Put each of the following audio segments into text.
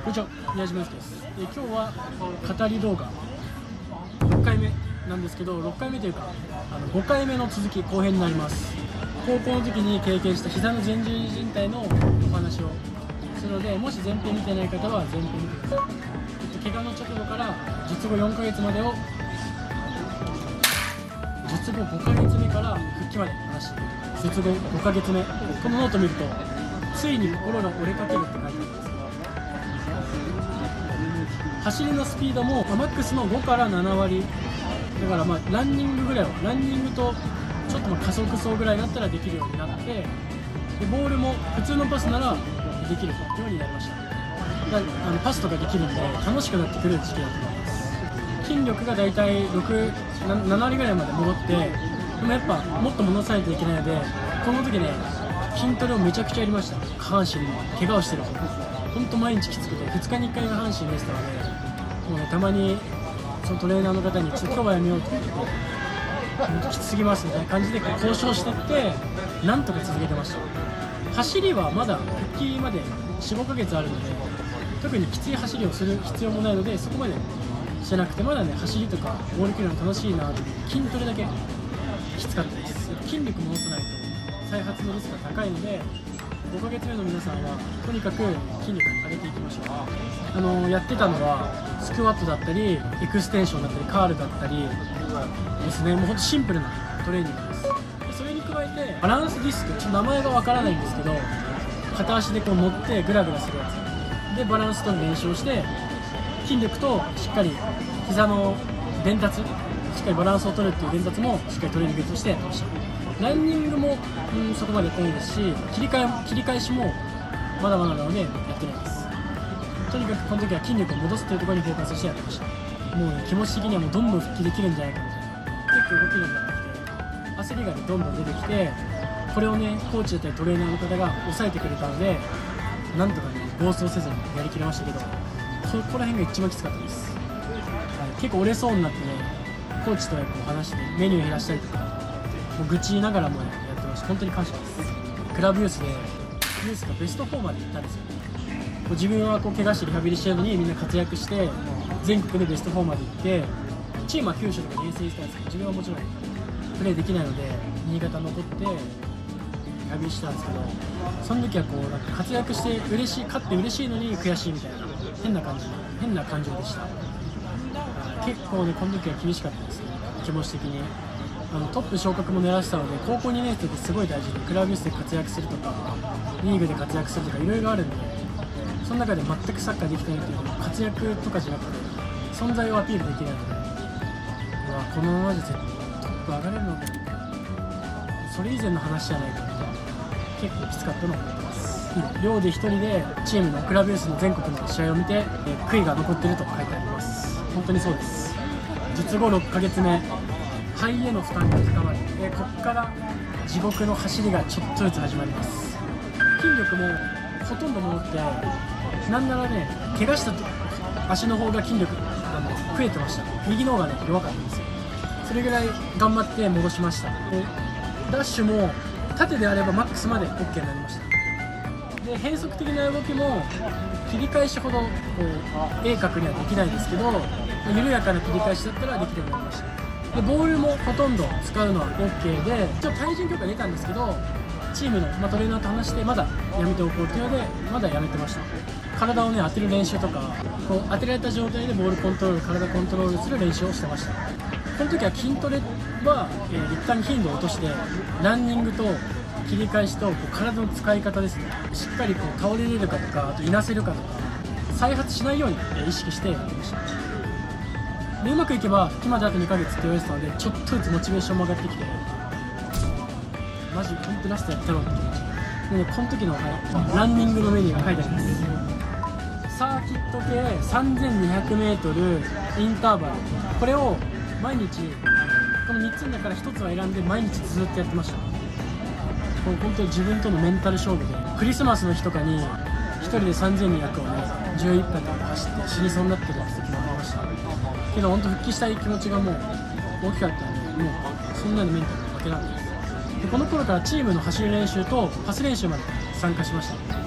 こんにちは、宮島です。今日は語り動画6回目なんですけど、6回目というか5回目の続き後編になります。高校の時に経験した膝の前十字靭帯のお話をするので、もし前編見てない方は前編見てください。怪我の直後から術後4ヶ月までを術後5ヶ月目から復帰まで話している。術後5ヶ月目、このノート見るとついに心が折れかけるって書いてあるんですけど、走りのスピードもマックスの5から7割だから、ランニングぐらいはランニングとちょっと加速走ぐらいだったらできるようになって、でボールも普通のパスならできるようになりました。パスとかできるんで楽しくなってくる時期だと思います。筋力がだいたい7割ぐらいまで戻って、でもやっぱもっと戻さないといけないので、この時ね筋トレをめちゃくちゃやりました。下半身の怪我をしてるほんと毎日きつくて、2日に1回が半身でしたので、もうね、たまにそのトレーナーの方にちょっと今日はやめようって言ってきつすぎますみたいな感じで交渉していってなんとか続けてました。走りはまだ復帰まで 4,5 ヶ月あるので、特にきつい走りをする必要もないので、そこまでしてなくて、まだね走りとかボール切るの楽しいなって、筋トレだけきつかったです。筋力戻さないと再発のリスクが高いので、5ヶ月目の皆さんはとにかく筋力上げていきましょう。やってたのはスクワットだったりエクステンションだったりカールだったりですね。もうほんとシンプルなトレーニングです。でそれに加えてバランスディスク、ちょっと名前がわからないんですけど、片足でこう持ってグラグラするやつでバランス取る練習をして、筋力としっかり膝の伝達、しっかりバランスを取るっていう伝達もしっかりトレーニングとしてやってました。ランニングもそこまでやってないですし、切り返しもまだまだなのでやってないです。とにかくこの時は筋力を戻すというところにフォーカスしてやってました。もうね、気持ち的にはもうどんどん復帰できるんじゃないかみたいな、結構動けるようになってきて、焦りがねどんどん出てきて、これをねコーチだったりトレーナーの方が抑えてくれたので、なんとかね暴走せずにやりきれましたけど、そこら辺が一番きつかったです。結構折れそうになってね、コーチと話してメニュー減らしたりとか、もう愚痴言いながらもやってました。本当に感謝です。クラブユースでユースがベスト4まで行ったんですよ。自分は怪我してリハビリしてるのにみんな活躍して全国でベスト4まで行って、チームは九州とかに遠征したんですけど、自分はもちろんプレーできないので新潟残ってリハビリしてたんですけど、その時はなんか活躍して嬉しい、勝って嬉しいのに悔しいみたいな変な感情でした。結構ねこの時は厳しかったですね、気持ち的に。トップ昇格も狙ってたので、高校2年生ってすごい大事で、クラブユースで活躍するとかリーグで活躍するとかいろいろあるんで、その中で全くサッカーできてないっていうのは活躍とかじゃなくて存在をアピールできないので、このままでトップ上がれるのか、それ以前の話じゃないかみたいな、結構きつかったのを思ってます。寮で1人でチームのクラブユースの全国の試合を見て悔いが残ってると書いてあります。本当にそうです。術後6ヶ月目、肺への負担が高まり、ここから地獄の走りがちょっとずつ始まります。筋力もほとんど戻って、なんならね怪我した足の方が筋力増えてました。右の方がね弱かったんですよ。それぐらい頑張って戻しました。ダッシュも縦であればマックスまで OK になりました。で変則的な動きも切り返しほど鋭角にはできないですけど、緩やかな切り返しだったらできるようになりました。でボールもほとんど使うのは OK で、ちょっと体重強化出たんですけど、チームの、トレーナーと話してまだやめておこうっていうのでまだやめてました。体をね当てる練習とか、当てられた状態でボールコントロール、体コントロールする練習をしてました。この時は筋トレは、一旦頻度を落として、ランニングと切り返しと体の使い方ですね、しっかり倒れれるかとか、あといなせるかとか再発しないように意識してやってました。でうまくいけば復帰まであと2ヶ月って言われてたので、ちょっとずつモチベーションも上がってきて、マジ本当ラストやったろうって気持ちで、ね、この時のランニングのメニューが書いてあります。サーキット系 3200m インターバル、これを毎日この3つの中から1つは選んで毎日ずっとやってました。本当に自分とのメンタル勝負で、クリスマスの日とかに1人で3200をね11分とか走って死にそうになってる時もありましたけど、本当復帰したい気持ちがもう大きかったので、もうそんなにメンタルに負けなかったです。でこの頃からチームの走る練習とパス練習まで参加しました。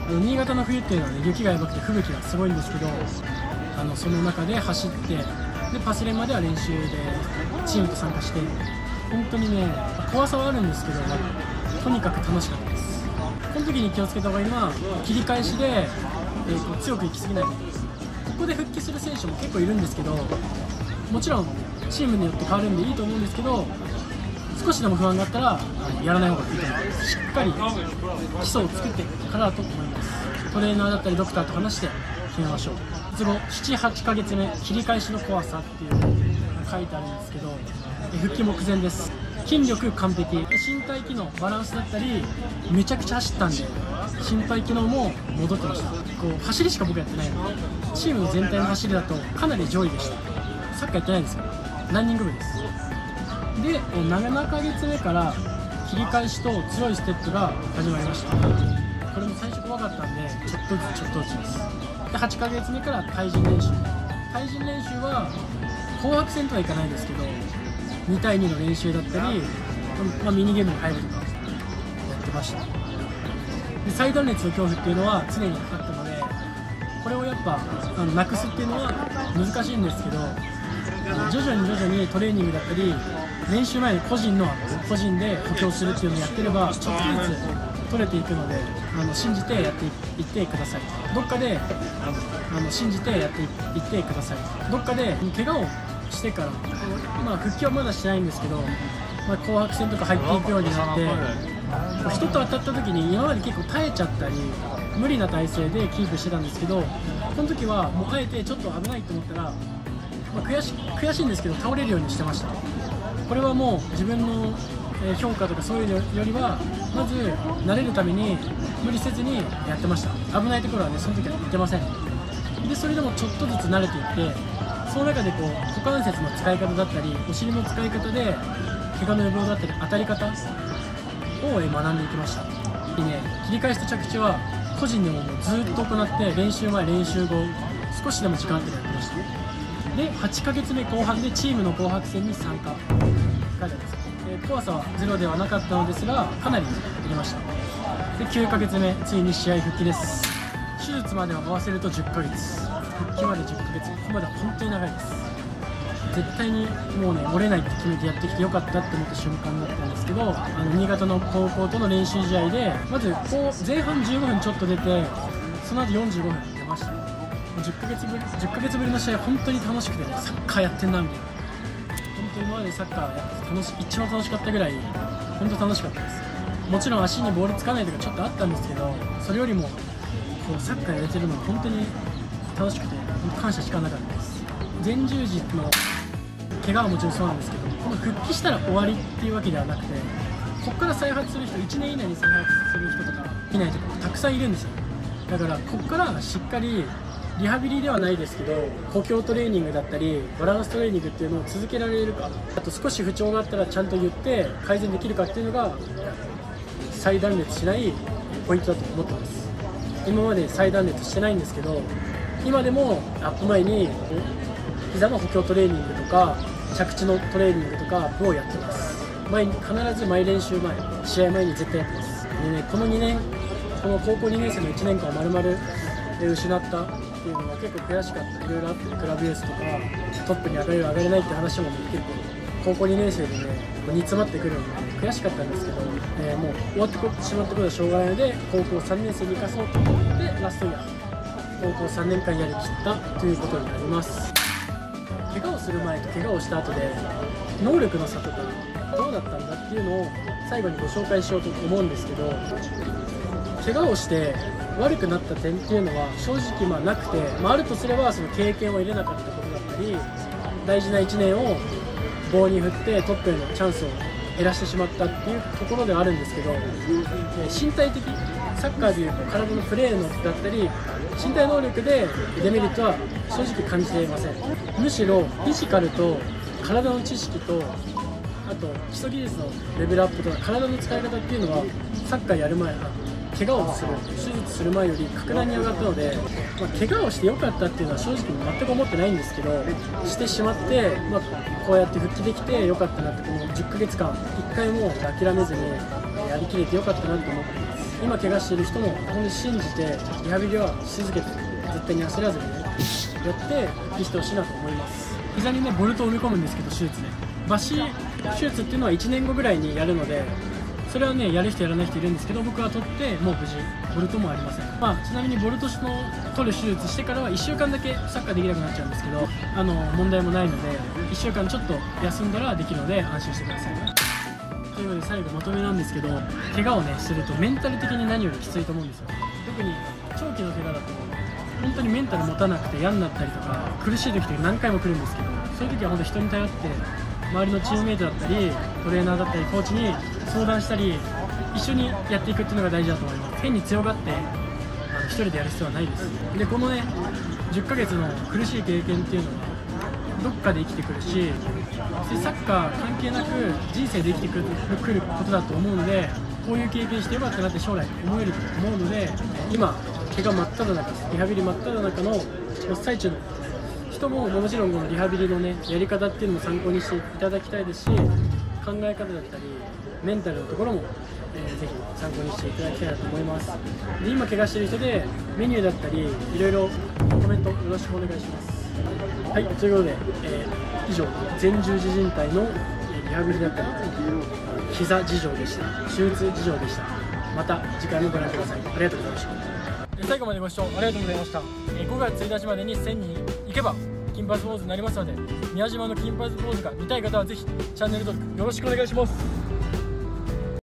新潟の冬っていうのはね、雪がやばくて吹雪がすごいんですけど、その中で走って、でパスレンまでは練習でチームと参加して、本当にね怖さはあるんですけど、とにかく楽しかったです。この時に気をつけた方がいいのは、切り返しで、強く行き過ぎない。ここで復帰する選手も結構いるんですけど、もちろんチームによって変わるんでいいと思うんですけど、少しでも不安があったらやらない方がいいと思います。しっかり基礎を作ってからだと思います。トレーナーだったりドクターと話して決めましょう。術後 7,8 ヶ月目、切り返しの怖さっていうのが書いてあるんですけど、復帰目前です。筋力完璧、身体機能バランスだったり、めちゃくちゃ走ったんで心肺機能も戻ってました。こう走りしか僕やってないので、チーム全体の走りだとかなり上位でした。サッカーやってないですからランニング部です。で7ヶ月目から切り返しと強いステップが始まりました。これも最初怖かったんでちょっとずつです。で8ヶ月目から対人練習は紅白戦とはいかないですけど、2対2の練習だったり、ミニゲームに入るとかやってました。で最断裂の恐怖っていうのは常にあったので、これをやっぱなくすっていうのは難しいんですけど、徐々にトレーニングだったり練習前に個人で補強するっていうのをやってればちょっとずつ取れていくので、信じてやっていってください。どっかで信じてやっていってください。どっかで怪我をしてから、復帰はまだしてないんですけど、紅白戦とか入っていくようになって、人と当たった時に今まで結構耐えちゃったり無理な体勢でキープしてたんですけど、この時はもうあえてちょっと危ないと思ったら、悔しいんですけど倒れるようにしてました。これはもう自分の評価とかそういうのよりは、まず慣れるために無理せずにやってました。危ないところはね、その時は行ってません。でそれでもちょっとずつ慣れていって、その中で股関節の使い方だったりお尻の使い方で怪我の予防だったり当たり方を学んでいきました。でね、切り返しと着地は個人でももうずっと行って、練習前練習後少しでも時間あってやってました。で8ヶ月目後半でチームの紅白戦に参加。怖さはゼロではなかったのですがかなり減りました。で9ヶ月目、ついに試合復帰です。手術までは合わせると10ヶ月、復帰まで10ヶ月、ここまでは本当に長いです。絶対にもうね折れないって決めてやってきてよかったって思った瞬間だったんですけど、新潟の高校との練習試合でまず前半15分ちょっと出て、その後45分出ました。10ヶ月ぶりの試合、本当に楽しくて、サッカーやってんなみたいな、本当に今までサッカーやって一番楽しかったぐらい本当楽しかったです。もちろん足にボールつかないとかちょっとあったんですけど、それよりもサッカーやれてるのが本当に楽しくて感謝しかなかったです。前十字の怪我はもちろんそうなんですけど、この復帰したら終わりっていうわけではなくて、ここから再発する人、1年以内に再発する人とかいないとかたくさんいるんですよ。だからここからしっかりリハビリではないですけど、補強トレーニングだったりバランストレーニングっていうのを続けられるか、あと少し不調があったらちゃんと言って改善できるかっていうのが再断裂しないポイントだと思ってます。今まで再断裂してないんですけど、今でもアップ前に膝の補強トレーニングとか着地のトレーニングとかをやってます。必ず毎練習前、試合前に絶対やってます。でね、この高校2年生の1年間を丸々失ったっていうのは結構悔しかった。いろいろあって、クラブエースとかトップに上がれる上がれないって話も結構高校2年生でね煮詰まってくるので悔しかったんですけど、もう終わってしまったことはしょうがないので、高校3年生に生かそうと思ってラストイヤー高校3年間やりきったということになります。怪我をする前と怪我をした後で能力の差とかどうだったんだっていうのを最後にご紹介しようと思うんですけど、怪我をして悪くなった点っていうのは正直なくて、あるとすればその経験を入れなかったことだったり、大事な1年を棒に振ってトップへのチャンスを減らしてしまったっていうところではあるんですけど、身体的、サッカーでいうと体のプレーのだったり身体能力でデメリットは正直感じていません。むしろフィジカルと体の知識と、あと基礎技術のレベルアップとか体の使い方っていうのはサッカーやる前、怪我をする手術する前より格段に上がったので、怪我をしてよかったっていうのは正直全く思ってないんですけど、してしまって、こうやって復帰できてよかったなって、この10ヶ月間1回も諦めずにやりきれてよかったなと思っています。 今怪我してる人も本当に信じてリハビリはし続けて、絶対に焦らずにねやって復帰してほしいなと思います。膝にねボルトを埋め込むんですけど、手術で抜歯手術っていうのは1年後ぐらいにやるので、それはねやる人やらない人いるんですけど、僕は取ってもう無事ボルトもありません。ちなみにボルトの取る手術してからは1週間だけサッカーできなくなっちゃうんですけど、問題もないので1週間ちょっと休んだらできるので安心してください。ということで最後まとめなんですけど、怪我をねするとメンタル的に何よりきついと思うんですよ。特に長期の怪我だと本当にメンタル持たなくて嫌になったりとか苦しい時って何回も来るんですけど、そういう時は本当人に頼って周りのチームメイトだったりトレーナーだったりコーチに相談したり一緒にやっていくっていうのが大事だと思います。変に強がって一人でやる必要はないです。でこのね10ヶ月の苦しい経験っていうのはどっかで生きてくるし、サッカー関係なく人生で生きてくることだと思うので、こういう経験してよかったなって将来思えると思うので、今怪我真っ只中、リハビリ真っ只中の真っ最中の人ももちろんこのリハビリのねやり方っていうのも参考にしていただきたいですし、考え方だったりメンタルのところも、ぜひ参考にしていただきたいなと思います。で今怪我してる人でメニューだったりいろいろコメントよろしくお願いします。はい、ということで、以上前十字靭帯のリハビリだったり膝事情でした。手術事情でした。また次回もご覧ください。ありがとうございました。最後までご視聴ありがとうございました。5月1日までに1000人いけば金髪坊主になりますので、宮島の金髪坊主が見たい方はぜひチャンネル登録よろしくお願いします。